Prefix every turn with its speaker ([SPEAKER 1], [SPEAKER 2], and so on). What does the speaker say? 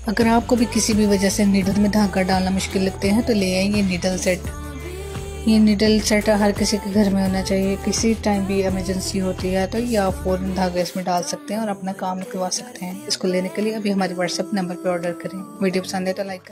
[SPEAKER 1] अगर आपको भी किसी भी वजह से नीडल में धागा डालना मुश्किल लगते हैं तो ले आए ये नीडल सेट। ये नीडल सेट हर किसी के घर में होना चाहिए। किसी टाइम भी इमरजेंसी होती है तो ये आप फ़ौरन धागा इसमें डाल सकते हैं और अपना काम निकलवा सकते हैं। इसको लेने के लिए अभी हमारे व्हाट्सएप नंबर पर ऑर्डर करें। वीडियो पसंद है तो लाइक करें।